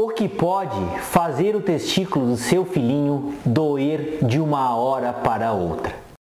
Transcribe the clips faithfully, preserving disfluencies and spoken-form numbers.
O que pode fazer o testículo do seu filhinho doer de uma hora para outra?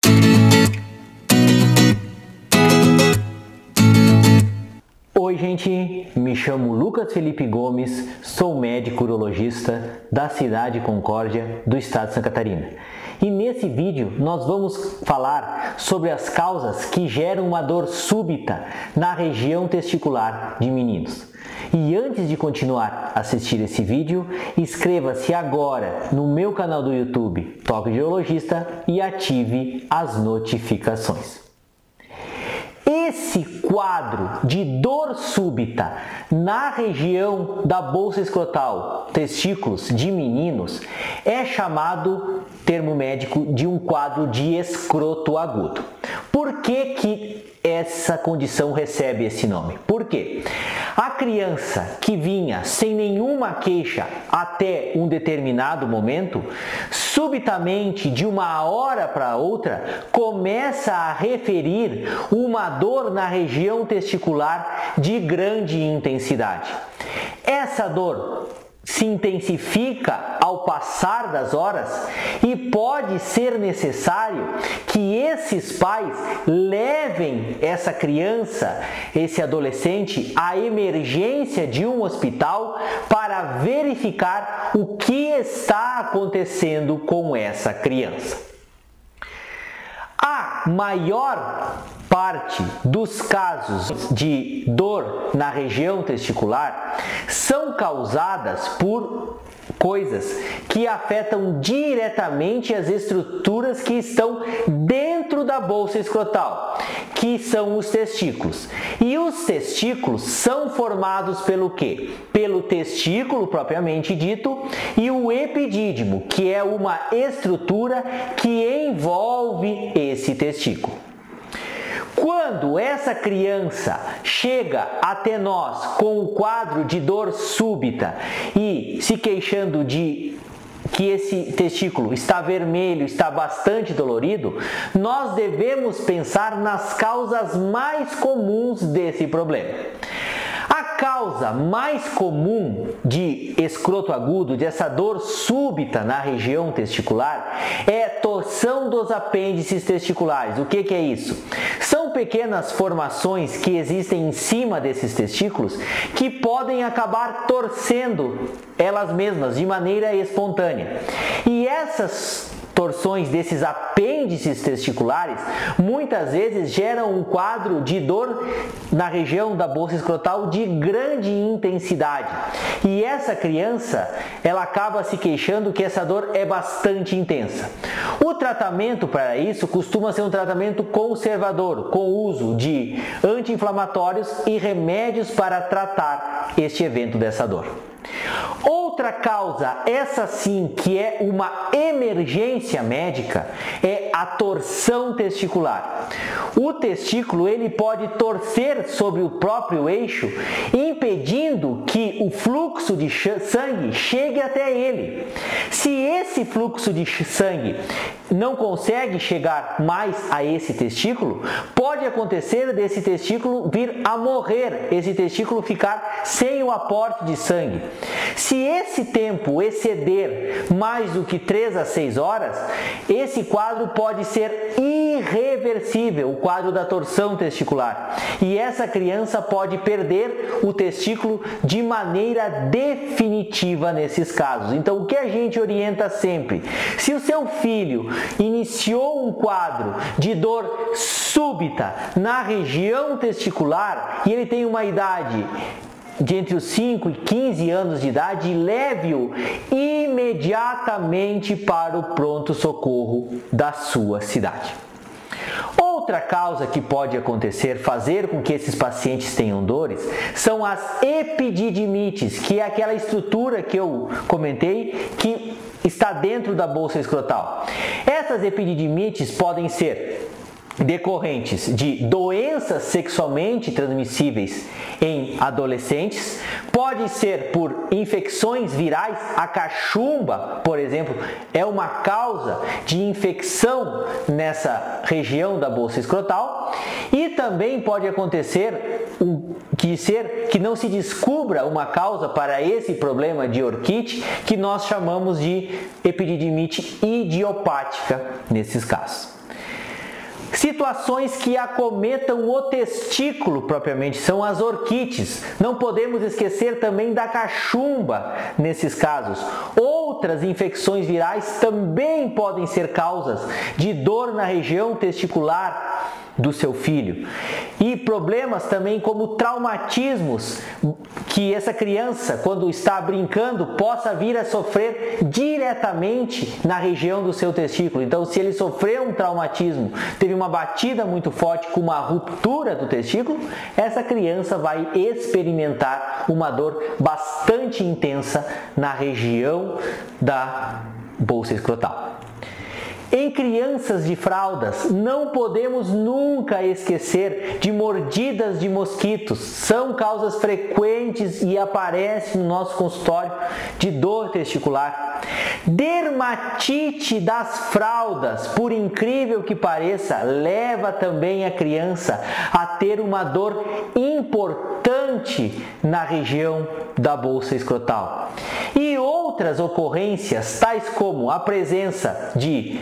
Oi gente, me chamo Lucas Felipe Gomes, sou médico urologista da cidade de Concórdia, do estado de Santa Catarina. E nesse vídeo nós vamos falar sobre as causas que geram uma dor súbita na região testicular de meninos. E antes de continuar a assistir esse vídeo, inscreva-se agora no meu canal do YouTube, Toque de Urologista, e ative as notificações. Esse quadro de dor súbita na região da bolsa escrotal, testículos de meninos, é chamado, termo médico, de um quadro de escroto agudo. Por que que essa condição recebe esse nome? Por quê? A criança que vinha sem nenhuma queixa até um determinado momento, subitamente, de uma hora para outra, começa a referir uma dor na região testicular de grande intensidade. Essa dor se intensifica ao passar das horas e pode ser necessário que esses pais levem essa criança, esse adolescente, à emergência de um hospital para verificar o que está acontecendo com essa criança. A maior parte dos casos de dor na região testicular são causadas por coisas que afetam diretamente as estruturas que estão dentro da bolsa escrotal, que são os testículos. E os testículos são formados pelo quê? Pelo testículo propriamente dito e o epidídimo, que é uma estrutura que envolve esse testículo. Quando essa criança chega até nós com o quadro de dor súbita e se queixando de que esse testículo está vermelho, está bastante dolorido, nós devemos pensar nas causas mais comuns desse problema. A causa mais comum de escroto agudo, dessa dor súbita na região testicular, é torção dos apêndices testiculares. O que que é isso? São pequenas formações que existem em cima desses testículos que podem acabar torcendo elas mesmas de maneira espontânea. E essas torções desses apêndices testiculares muitas vezes geram um quadro de dor na região da bolsa escrotal de grande intensidade. E essa criança, ela acaba se queixando que essa dor é bastante intensa. O tratamento para isso costuma ser um tratamento conservador, com o uso de anti-inflamatórios e remédios para tratar este evento dessa dor. Outra causa, essa sim que é uma emergência médica, é a torção testicular. O testículo ele pode torcer sobre o próprio eixo, impedindo que o fluxo de sangue chegue até ele. Se esse fluxo de sangue não consegue chegar mais a esse testículo, pode acontecer desse testículo vir a morrer, esse testículo ficar sem o aporte de sangue. Se esse tempo exceder mais do que três a seis horas, esse quadro pode ser irreversível, o quadro da torção testicular. E essa criança pode perder o testículo de maneira definitiva nesses casos. Então, o que a gente orienta sempre? Se o seu filho iniciou um quadro de dor súbita na região testicular e ele tem uma idade de entre os cinco e quinze anos de idade, leve-o imediatamente para o pronto-socorro da sua cidade. Outra causa que pode acontecer, fazer com que esses pacientes tenham dores, são as epididimites, que é aquela estrutura que eu comentei que está dentro da bolsa escrotal. Essas epididimites podem ser decorrentes de doenças sexualmente transmissíveis em adolescentes, pode ser por infecções virais. A cachumba, por exemplo, é uma causa de infecção nessa região da bolsa escrotal, e também pode acontecer um, que ser que não se descubra uma causa para esse problema de orquite, que nós chamamos de epididimite idiopática nesses casos. Situações que acometam o testículo propriamente são as orquites. Não podemos esquecer também da cachumba nesses casos. Outras infecções virais também podem ser causas de dor na região testicular do seu filho. E problemas também como traumatismos, que essa criança, quando está brincando, possa vir a sofrer diretamente na região do seu testículo. Então, se ele sofreu um traumatismo, teve uma batida muito forte com uma ruptura do testículo, essa criança vai experimentar uma dor bastante intensa na região da bolsa escrotal. Em crianças de fraldas, não podemos nunca esquecer de mordidas de mosquitos. São causas frequentes e aparecem no nosso consultório de dor testicular. Dermatite das fraldas, por incrível que pareça, leva também a criança a ter uma dor importante na região da bolsa escrotal. E outras ocorrências, tais como a presença de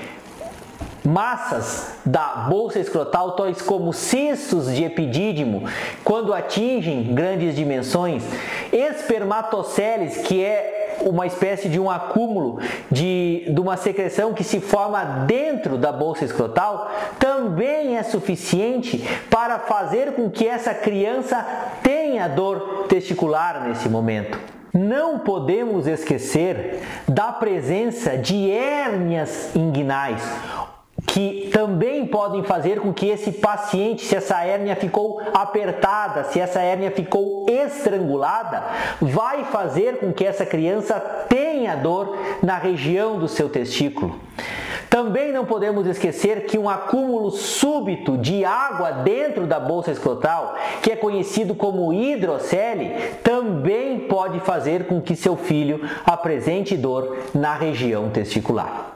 massas da bolsa escrotal, tais como cistos de epidídimo, quando atingem grandes dimensões, espermatoceles, que é uma espécie de um acúmulo de, de uma secreção que se forma dentro da bolsa escrotal, também é suficiente para fazer com que essa criança tenha dor testicular nesse momento. Não podemos esquecer da presença de hérnias inguinais, que também podem fazer com que esse paciente, se essa hérnia ficou apertada, se essa hérnia ficou estrangulada, vai fazer com que essa criança tenha dor na região do seu testículo. Também não podemos esquecer que um acúmulo súbito de água dentro da bolsa escrotal, que é conhecido como hidrocele, também pode fazer com que seu filho apresente dor na região testicular.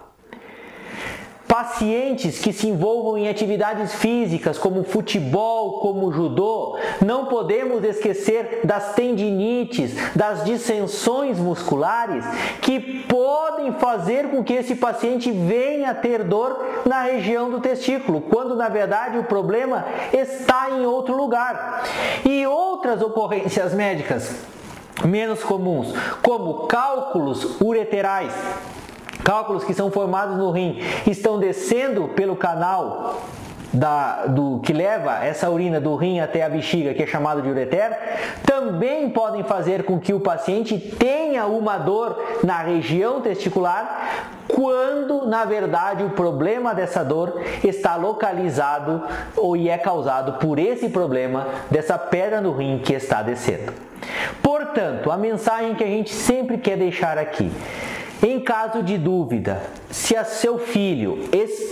Pacientes que se envolvam em atividades físicas como futebol, como judô, não podemos esquecer das tendinites, das distensões musculares, que podem fazer com que esse paciente venha a ter dor na região do testículo, quando na verdade o problema está em outro lugar. E outras ocorrências médicas menos comuns, como cálculos ureterais, cálculos que são formados no rim, estão descendo pelo canal da, do, que leva essa urina do rim até a bexiga, que é chamado de ureter, também podem fazer com que o paciente tenha uma dor na região testicular, quando na verdade o problema dessa dor está localizado ou é causado por esse problema dessa pedra no rim que está descendo. Portanto, a mensagem que a gente sempre quer deixar aqui: em caso de dúvida, se a seu filho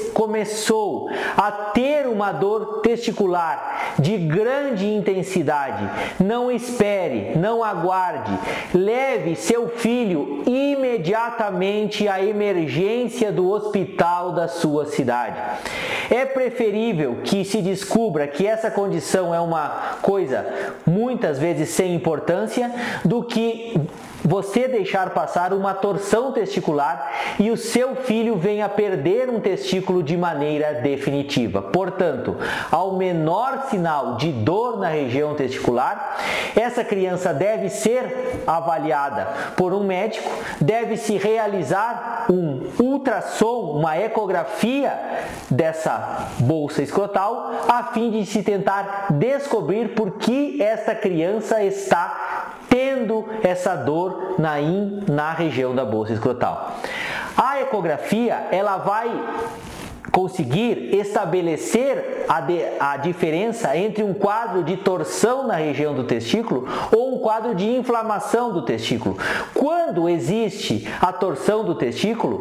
começou a ter uma dor testicular de grande intensidade, não espere, não aguarde, leve seu filho imediatamente à emergência do hospital da sua cidade. É preferível que se descubra que essa condição é uma coisa muitas vezes sem importância, do que você deixar passar uma torção testicular e o seu filho venha a perder um testículo de maneira definitiva. Portanto, ao menor sinal de dor na região testicular, essa criança deve ser avaliada por um médico, deve-se realizar um ultrassom, uma ecografia dessa bolsa escrotal, a fim de se tentar descobrir por que esta criança está tendo essa dor na, in, na região da bolsa escrotal. A ecografia, ela vai conseguir estabelecer a, de, a diferença entre um quadro de torção na região do testículo ou um quadro de inflamação do testículo. Quando existe a torção do testículo,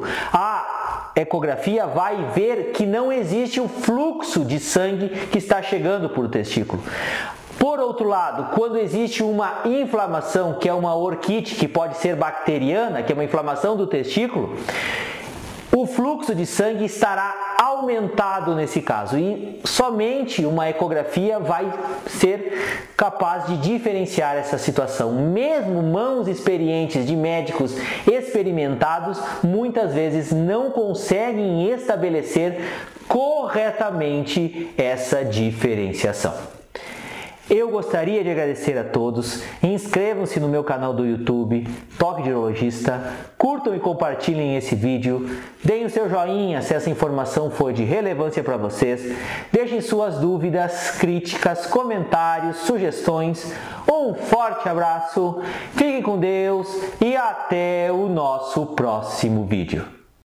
a ecografia vai ver que não existe o fluxo de sangue que está chegando por o testículo. Por outro lado, quando existe uma inflamação, que é uma orquite, que pode ser bacteriana, que é uma inflamação do testículo, o fluxo de sangue estará aumentado nesse caso e somente uma ecografia vai ser capaz de diferenciar essa situação. Mesmo mãos experientes de médicos experimentados muitas vezes não conseguem estabelecer corretamente essa diferenciação. Eu gostaria de agradecer a todos, inscrevam-se no meu canal do YouTube, Toque de Urologista, curtam e compartilhem esse vídeo, deem o seu joinha se essa informação for de relevância para vocês, deixem suas dúvidas, críticas, comentários, sugestões, um forte abraço, fiquem com Deus e até o nosso próximo vídeo.